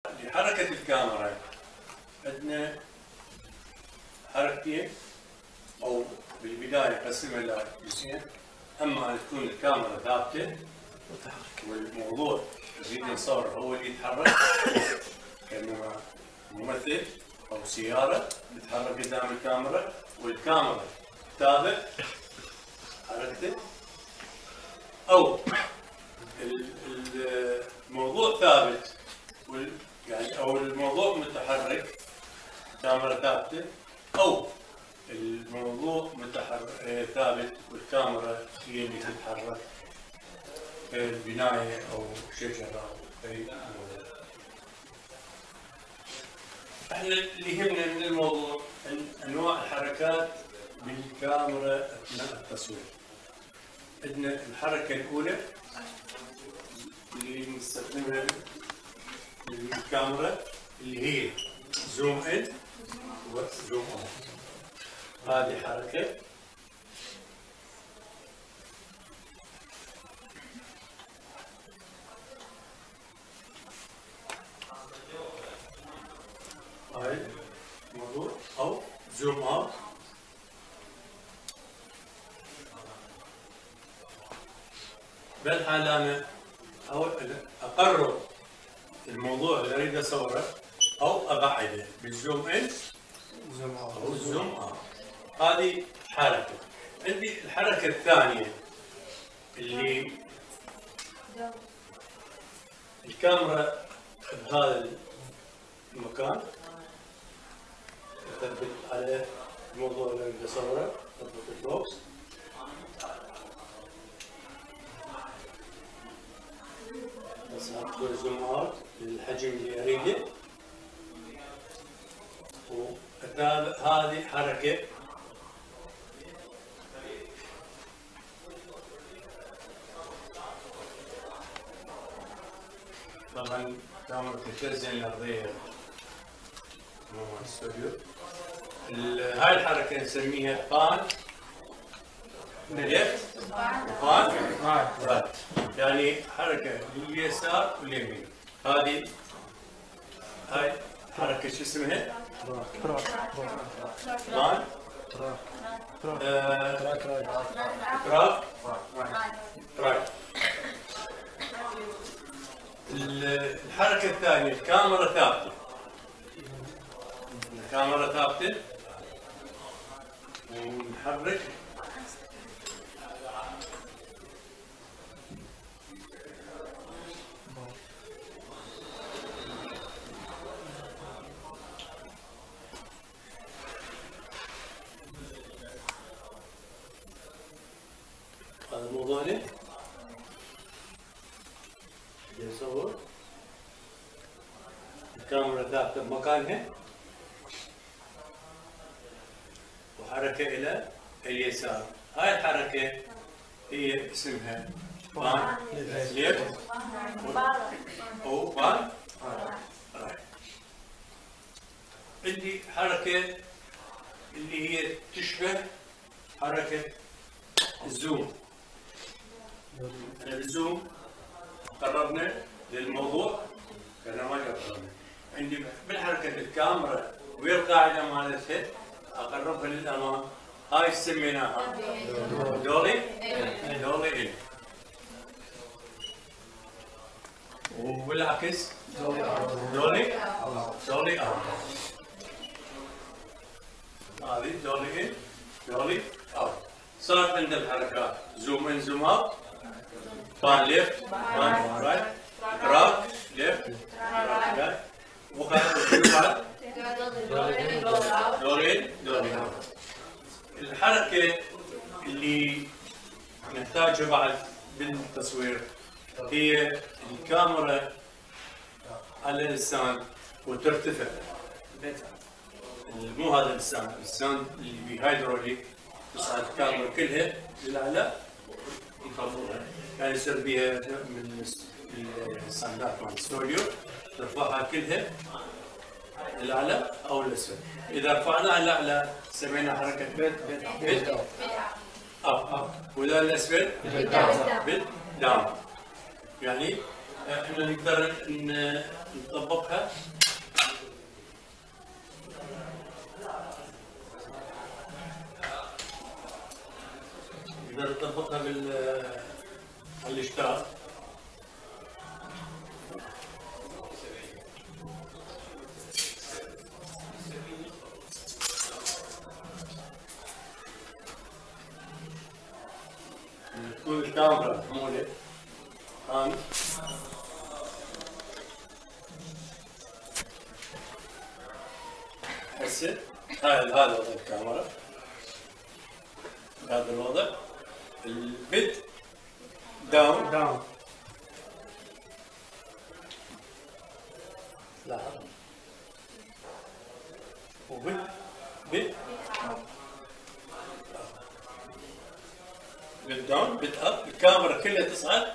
لحركة الكاميرا عندنا حركتين، أو بالبداية نقسمها إلى جزئين. أما أن تكون الكاميرا ثابتة والموضوع نريد نصور هو اللي يتحرك، كأنما ممثل أو سيارة تتحرك قدام الكاميرا والكاميرا تتابع حركته، أو الموضوع ثابت يعني أو الموضوع متحرك كاميرا ثابتة، أو الموضوع متحرك ثابت والكاميرا هي اللي تتحرك كالبناية أو شجرة أو أي موضوع. احنا اللي يهمنا من الموضوع أنواع الحركات بالكاميرا أثناء التصوير. عندنا الحركة الأولى اللي نستخدمها بالكاميرا اللي هي زوم إن وزوم أوت. هذه حركة هاي الموضوع، أو زوم أوت. بالحالة أنا أقرب الموضوع اللي أريد أصوره أو أبعده بالزوم إن أو الزوم أوت. هذه حركة. عندي الحركة الثانية اللي الكاميرا بهذا المكان أثبت على الموضوع اللي أريد أصوره، أضغط البوكس بس أدخل زوم أوت للحجم اللي أريده، وأتابع. هذه حركة طبعا كاميرا التلفزيون الأرضية مو الاستوديو. هاي الحركة نسميها بان ليفت وبان رايت، يعني حركة لليسار واليمين. هاي حركة شو اسمها؟ بان تراك رايت. الحركة الثانية الكاميرا ثابتة. الكاميرا ثابتة ونحرك هذا موضوعنا. نصور الكاميرا ثابتة بمكانها وحركة إلى اليسار. هاي الحركة هي اسمها بان ليفت أو بان رايت. عندي حركة اللي هي تشبه حركة الزوم. الزوم قربنا للموضوع كنا ما قربنا. عندي بالحركة الكاميرا والقاعدة مالتها أقربها للأمام. هاي سميناها دولي إن، وبالعكس دولي أوت. هذه دولي إن دولي أوت. صارت عندنا الحركات زوم إن زوم أوت، بان ليفت بان رايت، تراك ليفت رايت، وخلاص دورين دورين. الحركة اللي نحتاجها بعد بالتصوير هي الكاميرا على اللسان وترتفع. مو هذا اللسان اللي بهيدروليك تصعد الكاميرا كلها للأعلى ونخفضها، يعني يصير بها من الستاندات مال الاستوديو نرفعها كلها للأعلى أو الأسفل. إذا رفعناها للأعلى سمينا حركة بيد أب، وإذا الأسفل بيد داون. يعني احنا نقدر نطبقها. نقدر نطبقها على الاشتراك. تكون الكاميرا محمولة هان هسه هذا وضع الكاميرا، هذا الوضع البيت داون لاحظ بيت داون بيت اب، الكاميرا كلها تصعد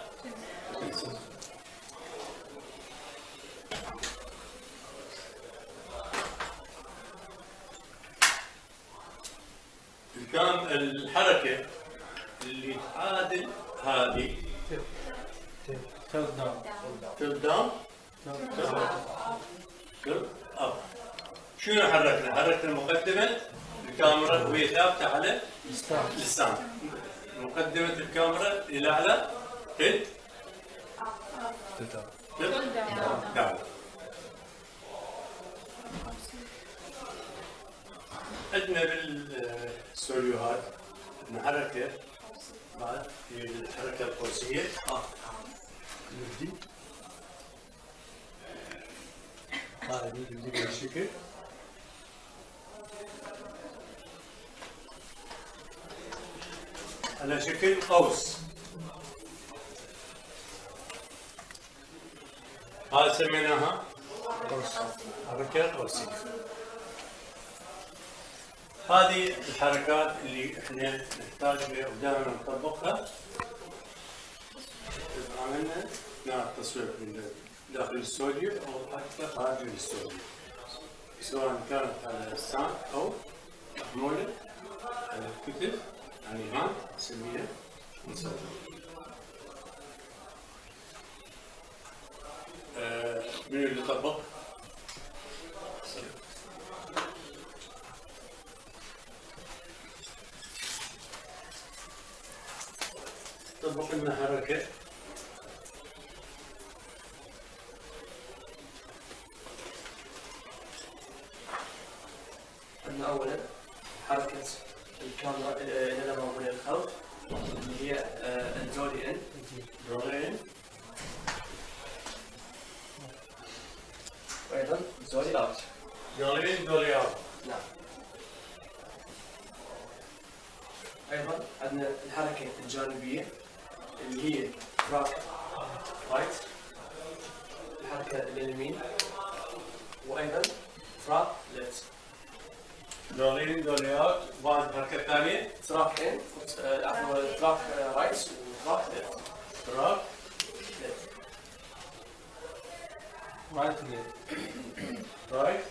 الحركة اللي تعادل هذه تيل داون تيل اب. شنو حركنا؟ حركنا مقدمة الكاميرا وهي ثابتة على الستاند. مقدمة الكاميرا إلى أعلى تيل داون. عندنا بالسوليوهات عندنا حركة بعد هي الحركة القوسية نبدي هذه نبدي بهالشكل. على شكل قوس، هذا سميناها حركة قوسية. هذه الحركات اللي احنا نحتاج لها ودائما نطبقها إذا عملنا أثناء التصوير داخل الاستوديو او حتى خارج الاستوديو، سواء كانت على ستاند او محمولة على الكتف، يعني هاند نسميها نسوي. من اللي طبق؟ طبق لنا حركة عندنا أولا حركة الكاميرا اللي أنا موجودة الخلف اللي هي الدولي إن وأيضا دولي أوت. دولي إن دولي أوت. نعم. أيضا عندنا الحركة الجانبية اللي هي تراك رايت، الحركة لليمين، وأيضا تراك ليفت. دولي إن دولي أوت. بعد الحركة الثانية تراك إن عفوا تراك رايت وتراك ليفت. تراك ليفت. رايت رايت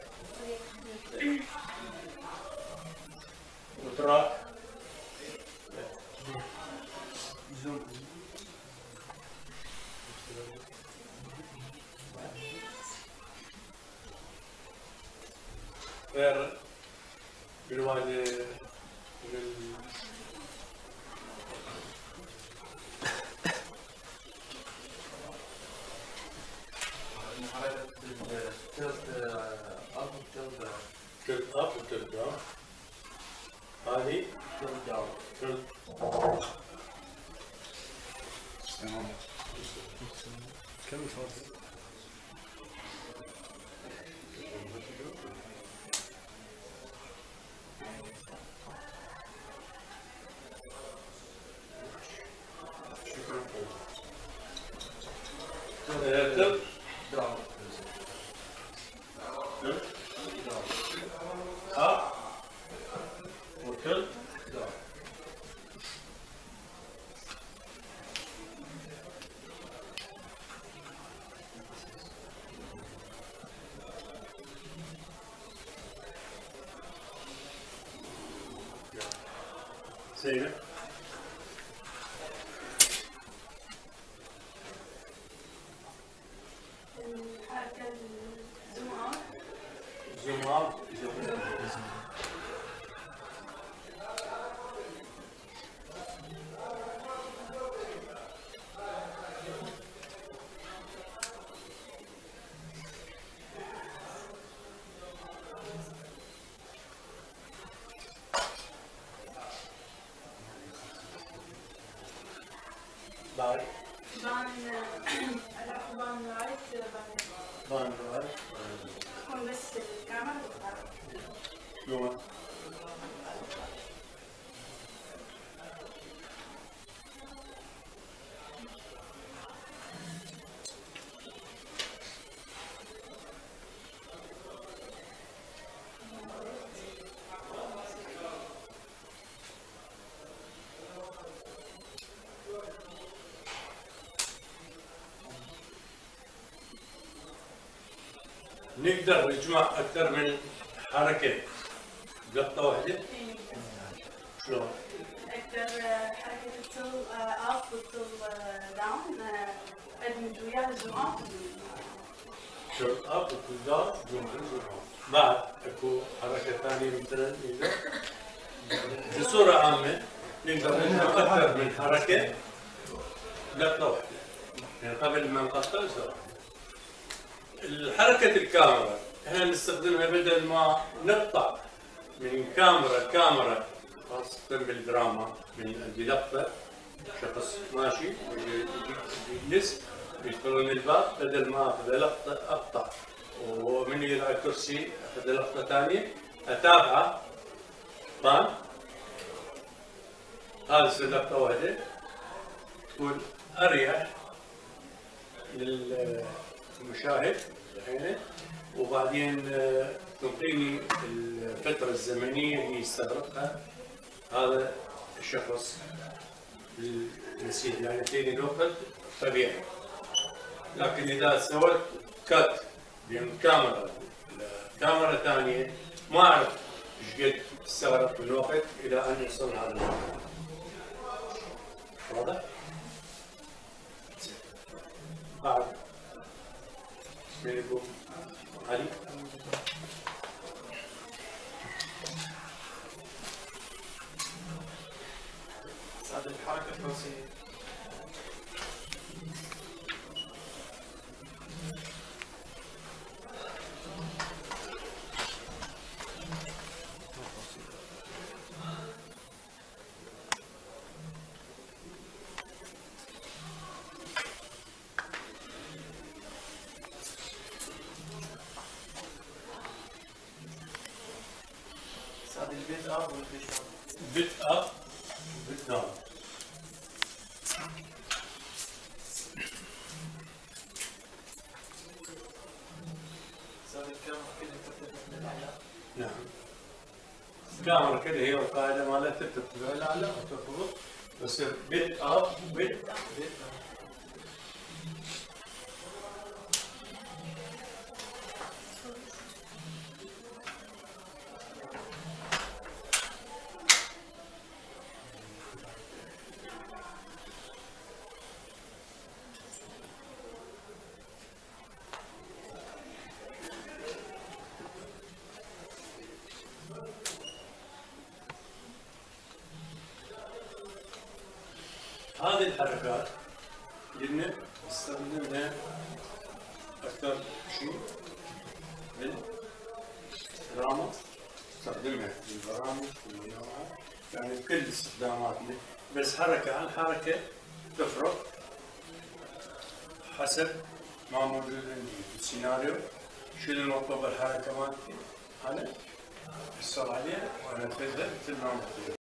وتراك زوم. غير بالواجهة تلت اب وتلت داون. هذه تلت داون كم فاضي؟ تلت داون اب وتلت داون. سيبه. الحركة زوم اوت زوم ان. بعد بان رايت بان رايت تكون بس الكاميرا تتحرك. شلون؟ نقدر نجمع أكثر من حركة بلقطة واحدة؟ شلون؟ اقدر حركة التل اب والتل داون ادمج وياها الزوم اوت. شلون اب وكل داون زوم ان زوم اوت. بعد اكو حركة ثانية مثلا إذا بصورة عامة نقدر نجمع أكثر من حركة بلقطة واحدة. يعني قبل ما نقطع سوا. الحركة الكاميرا احنا نستخدمها بدل ما نقطع من كاميرا لكاميرا، خاصة بالدراما من لقطة شخص ماشي يجلس يدخلون الباب، بدل ما اخذ لقطة اقطع ومن يلعب كرسي اخذ لقطة ثانية اتابعه بان هذه لقطة واحدة تكون اريح للمشاهد الحين، وبعدين تعطيني الفترة الزمنية اللي يستغرقها هذا الشخص بالنسيج، يعني تعطيني الوقت طبيعي. لكن إذا سويت كات بين كاميرا لكاميرا ثانية ما أعرف إيش قد استغرق من وقت إلى أن يوصل هذا الوقت. واضح؟ بعد من يقول علي؟ هذه الحركة الرأسية. هذه البيت اب والبيت داون. بيت اب وبيت داون. هذه الكاميرا كده ترتفع من الأعلى. نعم. الكاميرا كده هي القاعدة مالتها ترتفع الأعلى وتفرض بصير بيت اب وبيت بيت داون. هذه الحركات قلنا استخدمنا أكثر شيء بالدراما، نستخدمها في البرامج والإذاعة، يعني بكل استخداماتنا، بس حركة عن حركة تفرق حسب ما موجود عندي بالسيناريو. شنو المطلوب الحركة مالتي؟ أنا أحصل عليها وأنفذها مثل ما مطلوب.